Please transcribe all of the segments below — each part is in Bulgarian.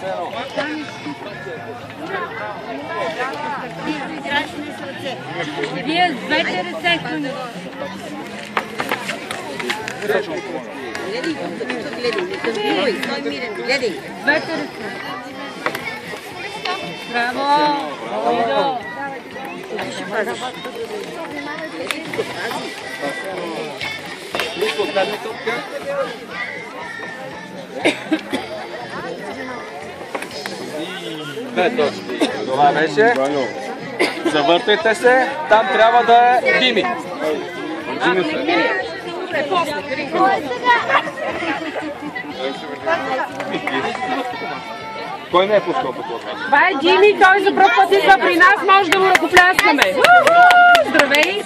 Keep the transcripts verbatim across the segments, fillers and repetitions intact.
Вие с двете ръце. Гледай, двете ръце. Браво! Браво! Две точки. Това беше. Завъртайте се. Там трябва да е Дими. Дими се. Кой не е пускал по това? Това е Дими, той за пръв път идва при нас, може да му ръкопляскаме. Здравей!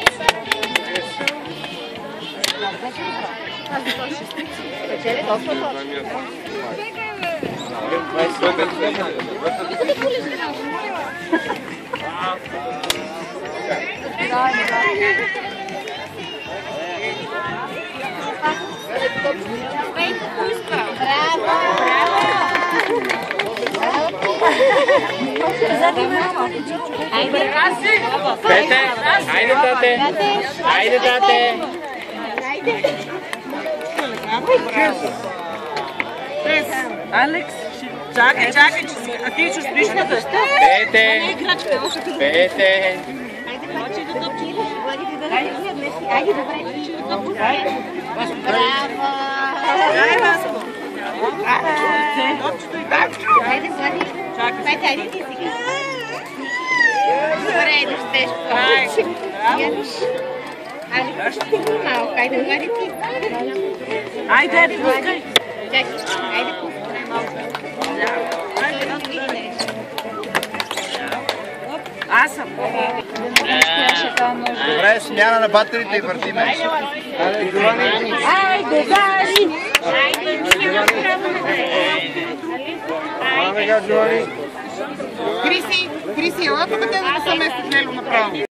Пете! Айде, тате! Айде, тате! Алекс, чакай, чакай, а ти ще спиш на дъща? Пете! Пете! Айде, добре. Браво! Айде, Влади. Пете, айде ти сега. Добре, да щеш повече. Айде, пъщи го малко. Айде, Влади ти. Айде, пускай. Чакай, айде пускай малко. Аз съм. Добре, смяна на батерите и въртиме. Айде, Гари! Айде, Ама сега, Джоани. Криси, Криси, ела тук да се место в него направо.